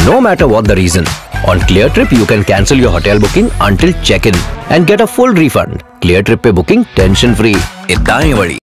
no matter what the reason. On Cleartrip, you can cancel your hotel booking until check-in and get a full refund. Cleartrip पे booking tension free. इतना ही बड़ी